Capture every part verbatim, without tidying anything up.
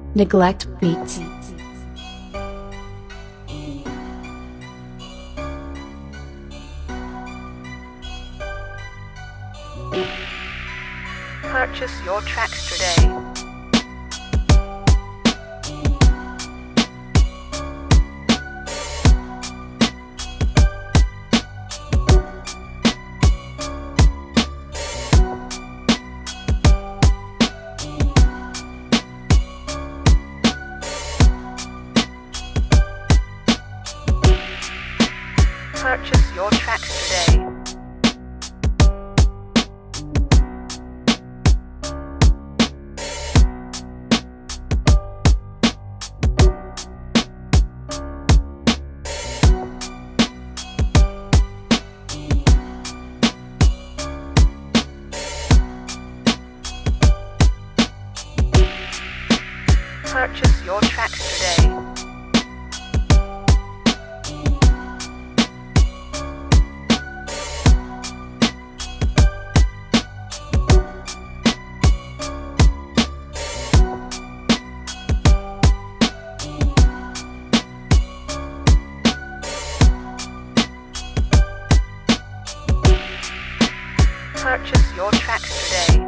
Nyglekt Beatz. Purchase your tracks today. Purchase your tracks today. Purchase your tracks today. Purchase your tracks today.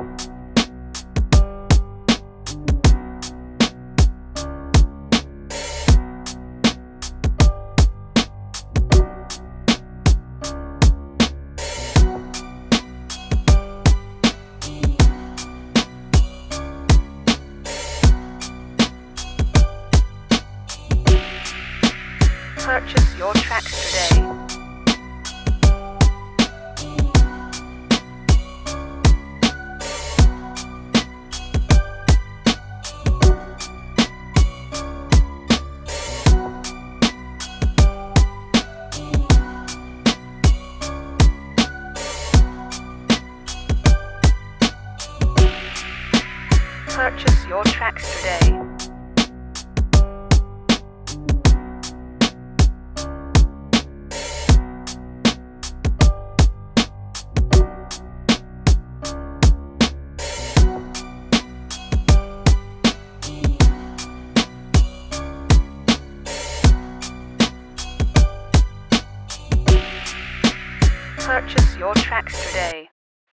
Purchase your tracks today. Purchase your tracks today. Purchase your tracks today.